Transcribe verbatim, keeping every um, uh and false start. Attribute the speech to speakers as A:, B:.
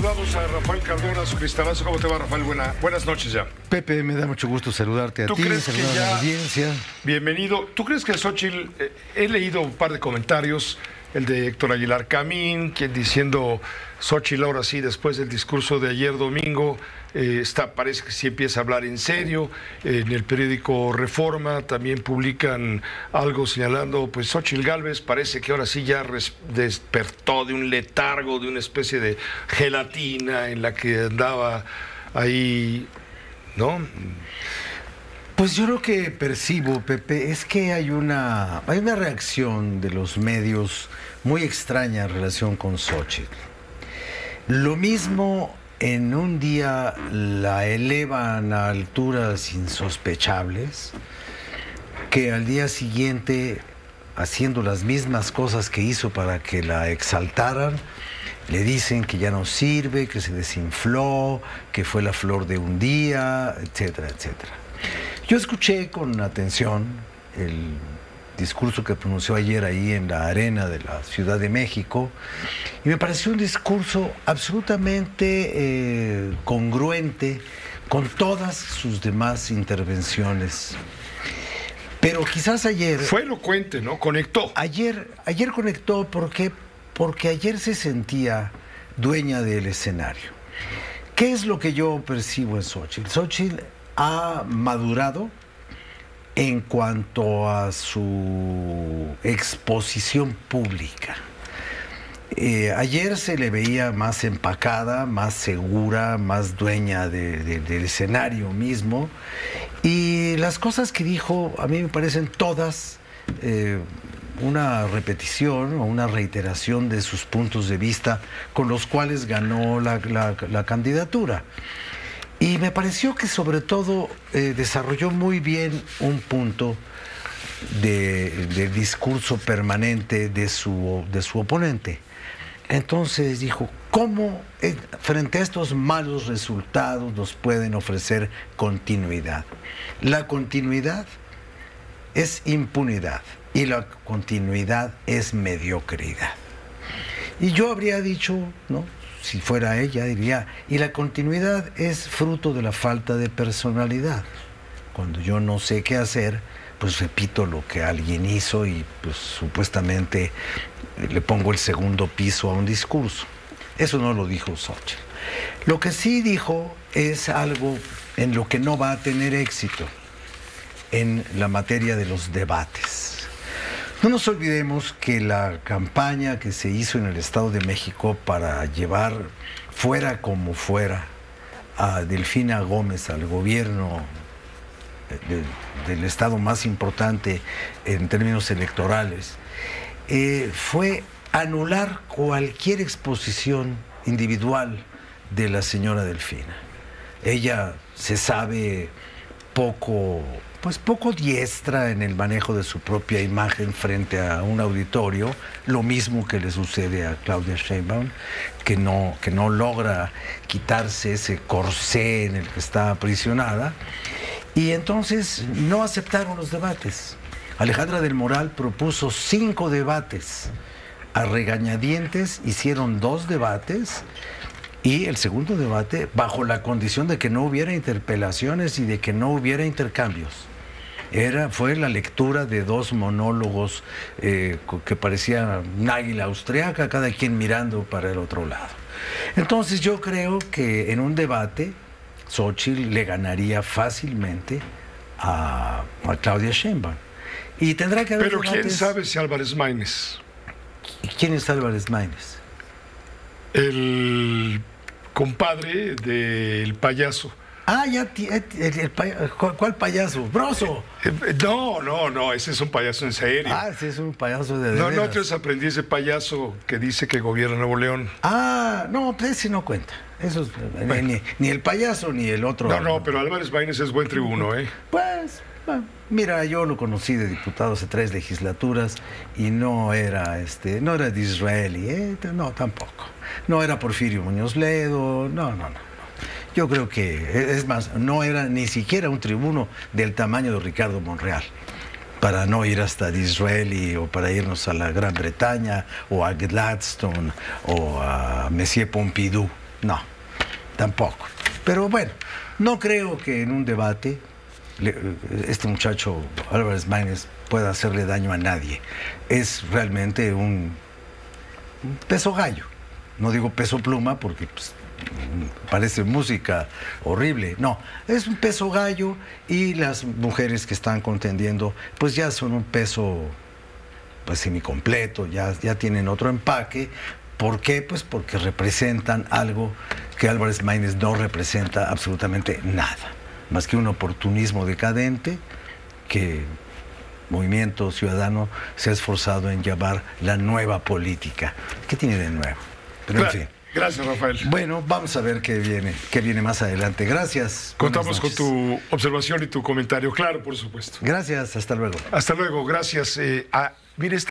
A: saludamos a Rafael Cardona, su cristalazo. ¿Cómo te va, Rafael? Buena, buenas noches ya.
B: Pepe, me da mucho gusto saludarte a
A: ¿Tú
B: ti,
A: crees que
B: saludar
A: ya-
B: a la audiencia.
A: Bienvenido. ¿Tú crees que Xóchitl, eh, he leído un par de comentarios, el de Héctor Aguilar Camín, quien diciendo, Xóchitl ahora sí, después del discurso de ayer domingo, eh, está, parece que sí empieza a hablar en serio. Eh, en el periódico Reforma también publican algo señalando, pues Xóchitl Gálvez parece que ahora sí ya res- despertó de un letargo, de una especie de gelatina en la que andaba ahí, ¿no?
B: Pues yo lo que percibo, Pepe, es que hay una, hay una reacción de los medios muy extraña en relación con Xóchitl. Lo mismo en un día la elevan a alturas insospechables, que al día siguiente, haciendo las mismas cosas que hizo para que la exaltaran, le dicen que ya no sirve, que se desinfló, que fue la flor de un día, etcétera, etcétera. Yo escuché con atención el discurso que pronunció ayer ahí en la arena de la Ciudad de México y me pareció un discurso absolutamente eh, congruente con todas sus demás intervenciones. Pero quizás ayer...
A: Fue elocuente, ¿no? Conectó.
B: Ayer, ayer conectó porque, porque ayer se sentía dueña del escenario. ¿Qué es lo que yo percibo en Xóchitl? Xóchitl ha madurado en cuanto a su exposición pública. Eh, ayer se le veía más empacada, más segura, más dueña de, de, del escenario mismo. Y las cosas que dijo a mí me parecen todas eh, una repetición o una reiteración de sus puntos de vista con los cuales ganó la, la, la candidatura. Y me pareció que sobre todo eh, desarrolló muy bien un punto de, de discurso permanente de su, de su oponente. Entonces dijo, ¿cómo eh, frente a estos malos resultados nos pueden ofrecer continuidad? La continuidad es impunidad y la continuidad es mediocridad. Y yo habría dicho, ¿no? Si fuera ella, diría, y la continuidad es fruto de la falta de personalidad. Cuando yo no sé qué hacer, pues repito lo que alguien hizo y pues supuestamente le pongo el segundo piso a un discurso. Eso no lo dijo Xóchitl. Lo que sí dijo es algo en lo que no va a tener éxito, en la materia de los debates. No nos olvidemos que la campaña que se hizo en el Estado de México para llevar fuera como fuera a Delfina Gómez al gobierno de, del Estado más importante en términos electorales, eh, fue anular cualquier exposición individual de la señora Delfina. Ella se sabe poco... pues poco diestra en el manejo de su propia imagen frente a un auditorio, lo mismo que le sucede a Claudia Sheinbaum, que no, que no logra quitarse ese corsé en el que está aprisionada, y entonces no aceptaron los debates. Alejandra del Moral propuso cinco debates, a regañadientes hicieron dos debates, y el segundo debate bajo la condición de que no hubiera interpelaciones y de que no hubiera intercambios. Era, fue la lectura de dos monólogos eh, que parecía un águila austriaca, cada quien mirando para el otro lado. Entonces yo creo que en un debate Xóchitl le ganaría fácilmente a, a Claudia Sheinbaum. Y tendrá que haber
A: Pero quién
B: debates...
A: sabe si Álvarez Maínez,
B: ¿Quién es Álvarez Maínez?
A: el compadre del payaso.
B: Ah, ya, el, el, el pay... ¿cuál payaso? ¡Broso!
A: Eh, No, no, no, ese es un payaso en serio.
B: Ah, ese es un payaso de... de
A: no, no,
B: veras.
A: tú eres aprendiz de payaso que dice que gobierna Nuevo León.
B: Ah, no, pues ese no cuenta. Eso es, bueno. ni, ni el payaso ni el otro.
A: No, no, pero Álvarez Maínez es buen tribuno, ¿eh?
B: Pues, bueno, mira, yo lo conocí de diputado hace tres legislaturas y no era, este, no era de Israeli, ¿eh? No, tampoco. No era Porfirio Muñoz Ledo, no, no, no. Yo creo que, es más, no era ni siquiera un tribuno del tamaño de Ricardo Monreal, para no ir hasta Disraeli o para irnos a la Gran Bretaña o a Gladstone o a Monsieur Pompidou. No, tampoco. Pero bueno, no creo que en un debate le, este muchacho Álvarez Maínez pueda hacerle daño a nadie. Es realmente un, un peso gallo. No digo peso pluma porque pues, parece música horrible. No, es un peso gallo y las mujeres que están contendiendo pues ya son un peso pues semicompleto, ya, ya tienen otro empaque. ¿Por qué? Pues porque representan algo que Álvarez Maínez no representa absolutamente nada, más que un oportunismo decadente que Movimiento Ciudadano se ha esforzado en llamar la nueva política. ¿Qué tiene de nuevo? Pero en fin.
A: Gracias, Rafael.
B: Bueno, vamos a ver qué viene, qué viene más adelante. Gracias.
A: Contamos con tu observación y tu comentario, claro, por supuesto.
B: Gracias, hasta luego.
A: Hasta luego, gracias. Eh, a, mire, esta